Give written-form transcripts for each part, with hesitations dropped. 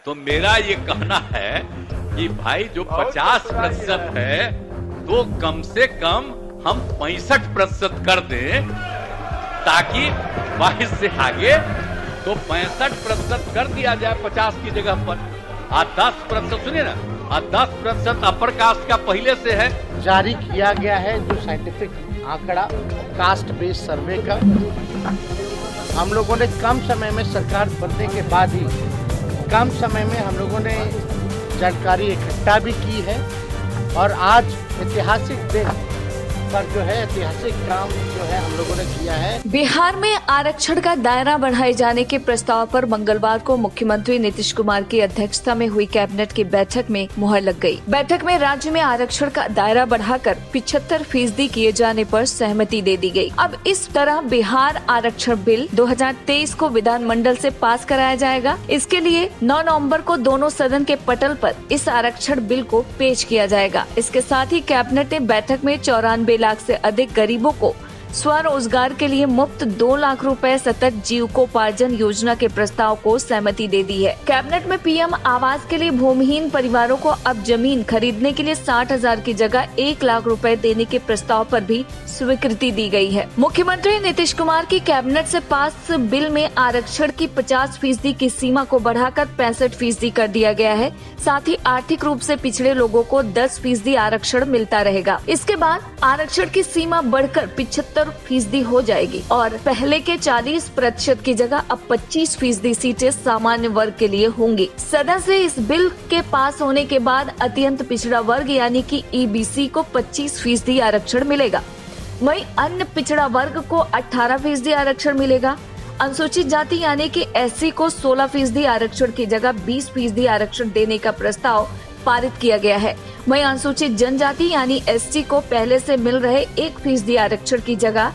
तो मेरा ये कहना है कि भाई जो 50% है तो कम से कम हम 65% कर दें, ताकि 22 से आगे तो 65% कर दिया जाए 50 की जगह पर। 10% सुनिए ना, 10% अपर कास्ट का पहले से है। जारी किया गया है जो साइंटिफिक आंकड़ा कास्ट बेस्ड सर्वे का, हम लोगों ने कम समय में सरकार बनने के बाद ही कम समय में हम लोगों ने जानकारी इकट्ठा भी की है और आज ऐतिहासिक दिन पर जो है ऐतिहासिक काम जो है हम लोगों ने किया है। बिहार में आरक्षण का दायरा बढ़ाए जाने के प्रस्ताव पर मंगलवार को मुख्यमंत्री नीतीश कुमार की अध्यक्षता में हुई कैबिनेट की बैठक में मुहर लग गई। बैठक में राज्य में आरक्षण का दायरा बढ़ाकर 75% किए जाने पर सहमति दे दी गई। अब इस तरह बिहार आरक्षण बिल 2023 को विधानमंडल से पास कराया जाएगा। इसके लिए 9 नवम्बर को दोनों सदन के पटल पर इस आरक्षण बिल को पेश किया जाएगा। इसके साथ ही कैबिनेट ने बैठक में 94 लाख से अधिक गरीबों को स्वरोजगार के लिए मुफ्त 2 लाख रुपए सतत जीविकोपार्जन योजना के प्रस्ताव को सहमति दे दी है। कैबिनेट में पीएम आवास के लिए भूमिहीन परिवारों को अब जमीन खरीदने के लिए 60,000 की जगह 1 लाख रुपए देने के प्रस्ताव पर भी स्वीकृति दी गई है। मुख्यमंत्री नीतीश कुमार की कैबिनेट से पास बिल में आरक्षण की 50% की सीमा को बढ़ाकर 65% कर दिया गया है। साथ ही आर्थिक रूप से पिछड़े लोगों को 10% आरक्षण मिलता रहेगा। इसके बाद आरक्षण की सीमा बढ़कर 75% हो जाएगी और पहले के 40% की जगह अब 25% सीटें सामान्य वर्ग के लिए होंगी। सदन से इस बिल के पास होने के बाद अत्यंत पिछड़ा वर्ग यानी कि ईबीसी को 25% आरक्षण मिलेगा। वहीं अन्य पिछड़ा वर्ग को 18% आरक्षण मिलेगा। अनुसूचित जाति यानी कि एससी को 16% आरक्षण की जगह 20% आरक्षण देने का प्रस्ताव पारित किया गया है। वहीं अनुसूचित जनजाति यानी एसटी को पहले से मिल रहे 1% आरक्षण की जगह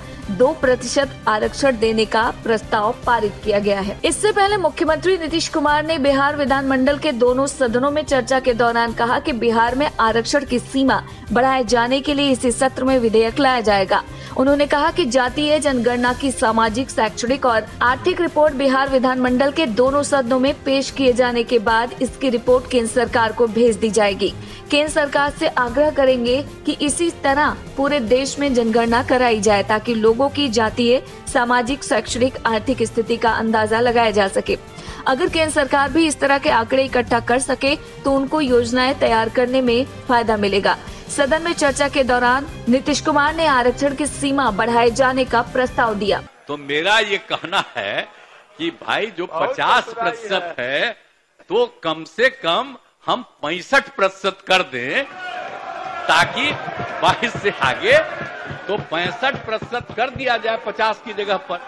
2% आरक्षण देने का प्रस्ताव पारित किया गया है। इससे पहले मुख्यमंत्री नीतीश कुमार ने बिहार विधानमंडल के दोनों सदनों में चर्चा के दौरान कहा कि बिहार में आरक्षण की सीमा बढ़ाए जाने के लिए इसी सत्र में विधेयक लाया जाएगा। उन्होंने कहा कि जातीय जनगणना की सामाजिक, शैक्षणिक और आर्थिक रिपोर्ट बिहार विधानमंडल के दोनों सदनों में पेश किए जाने के बाद इसकी रिपोर्ट केंद्र सरकार को भेज दी जाएगी। केंद्र सरकार से आग्रह करेंगे कि इसी तरह पूरे देश में जनगणना कराई जाए ताकि लोगों की जातीय, सामाजिक, शैक्षणिक, आर्थिक स्थिति का अंदाजा लगाया जा सके। अगर केंद्र सरकार भी इस तरह के आंकड़े इकट्ठा कर सके तो उनको योजनाएं तैयार करने में फायदा मिलेगा। सदन में चर्चा के दौरान नीतीश कुमार ने आरक्षण की सीमा बढ़ाए जाने का प्रस्ताव दिया। तो मेरा ये कहना है कि भाई जो 50% है तो कम से कम हम 65% कर दें, ताकि 22 से आगे तो 65% कर दिया जाए 50 की जगह पर।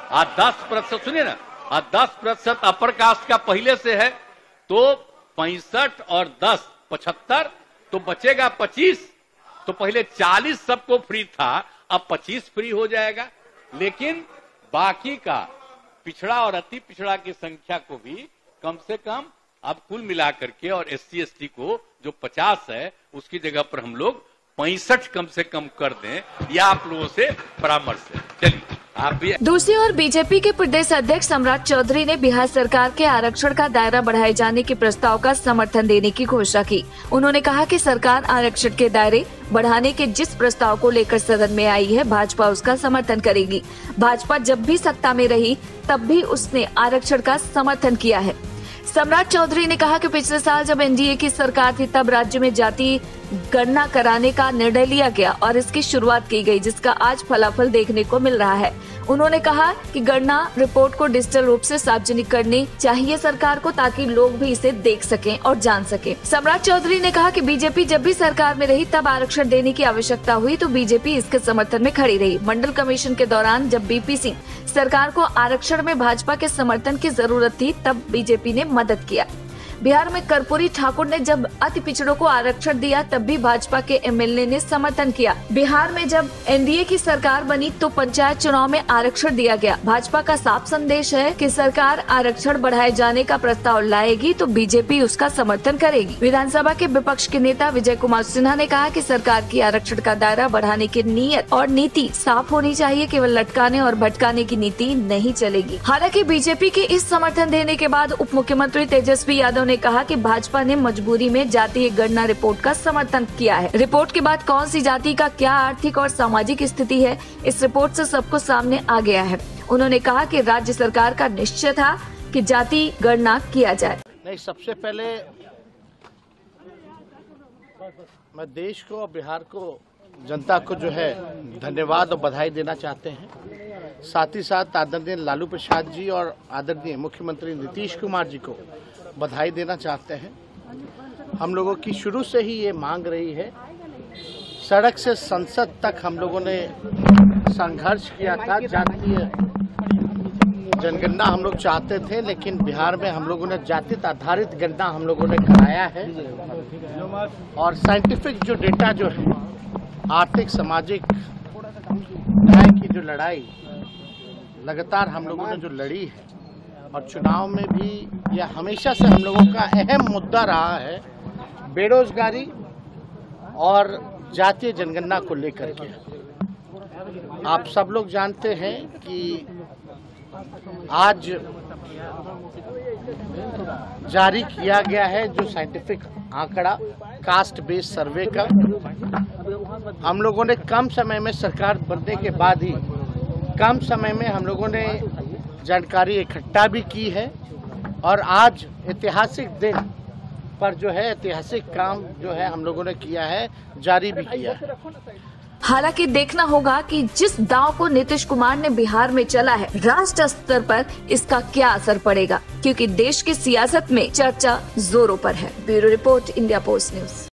10% सुनिए ना, 10% अपर कास्ट का पहले से है तो 65 और 10 75 तो बचेगा 25। तो पहले 40 सबको फ्री था, अब 25 फ्री हो जाएगा। लेकिन बाकी का पिछड़ा और अति पिछड़ा की संख्या को भी कम से कम अब कुल मिलाकर के और एससी एसटी को जो 50 है उसकी जगह पर हम लोग 65 कम से कम कर दें, यह आप लोगों से परामर्श है। चलिए आप भी। दूसरी ओर बीजेपी के प्रदेश अध्यक्ष सम्राट चौधरी ने बिहार सरकार के आरक्षण का दायरा बढ़ाए जाने के प्रस्ताव का समर्थन देने की घोषणा की। उन्होंने कहा कि सरकार आरक्षण के दायरे बढ़ाने के जिस प्रस्ताव को लेकर सदन में आई है, भाजपा उसका समर्थन करेगी। भाजपा जब भी सत्ता में रही तब भी उसने आरक्षण का समर्थन किया है। सम्राट चौधरी ने कहा कि पिछले साल जब एनडीए की सरकार थी तब राज्य में जाति गणना कराने का निर्णय लिया गया और इसकी शुरुआत की गई, जिसका आज फलाफल देखने को मिल रहा है। उन्होंने कहा कि गणना रिपोर्ट को डिजिटल रूप से सार्वजनिक करनी चाहिए सरकार को, ताकि लोग भी इसे देख सकें और जान सकें। सम्राट चौधरी ने कहा कि बीजेपी जब भी सरकार में रही तब आरक्षण देने की आवश्यकता हुई तो बीजेपी इसके समर्थन में खड़ी रही। मंडल कमीशन के दौरान जब बीपी सिंह सरकार को आरक्षण में भाजपा के समर्थन की जरूरत थी तब बीजेपी ने मदद किया। बिहार में कर्पूरी ठाकुर ने जब अति पिछड़ों को आरक्षण दिया तब भी भाजपा के एमएलए ने समर्थन किया। बिहार में जब एनडीए की सरकार बनी तो पंचायत चुनाव में आरक्षण दिया गया। भाजपा का साफ संदेश है कि सरकार आरक्षण बढ़ाए जाने का प्रस्ताव लाएगी तो बीजेपी उसका समर्थन करेगी। विधानसभा के विपक्ष के नेता विजय कुमार सिन्हा ने कहा कि सरकार की आरक्षण का दायरा बढ़ाने की नीयत और नीति साफ होनी चाहिए, केवल लटकाने और भटकाने की नीति नहीं चलेगी। हालांकि बीजेपी के इस समर्थन देने के बाद उप मुख्यमंत्री तेजस्वी यादव यादव ने कहा कि भाजपा ने मजबूरी में जातीय गणना रिपोर्ट का समर्थन किया है। रिपोर्ट के बाद कौन सी जाति का क्या आर्थिक और सामाजिक स्थिति है, इस रिपोर्ट से सबको सामने आ गया है। उन्होंने कहा कि राज्य सरकार का निश्चय था कि जाति गणना किया जाए। नहीं, सबसे पहले मैं देश को और बिहार को, जनता को जो है धन्यवाद और बधाई देना चाहते हैं। साथ ही साथ आदरणीय लालू प्रसाद जी और आदरणीय मुख्यमंत्री नीतीश कुमार जी को बधाई देना चाहते हैं। हम लोगों की शुरू से ही ये मांग रही है, सड़क से संसद तक हम लोगों ने संघर्ष किया था। जातीय जनगणना हम लोग चाहते थे, लेकिन बिहार में हम लोगों ने जाति आधारित गणना हम लोगों ने कराया है। और साइंटिफिक जो डेटा जो है, आर्थिक सामाजिक न्याय की जो लड़ाई लगातार हम लोगों ने जो लड़ी है, और चुनाव में भी यह हमेशा से हम लोगों का अहम मुद्दा रहा है, बेरोजगारी और जातीय जनगणना को लेकर के। आप सब लोग जानते हैं कि आज जारी किया गया है जो साइंटिफिक आंकड़ा कास्ट बेस्ड सर्वे का, हम लोगों ने कम समय में, सरकार बनने के बाद ही कम समय में हम लोगों ने जानकारी इकट्ठा भी की है। और आज ऐतिहासिक दिन पर जो है ऐतिहासिक काम जो है हम लोगों ने किया है, जारी भी किया है। हालांकि देखना होगा कि जिस दांव को नीतीश कुमार ने बिहार में चला है, राष्ट्र स्तर पर इसका क्या असर पड़ेगा, क्योंकि देश की सियासत में चर्चा जोरों पर है। Bureau report, India post news.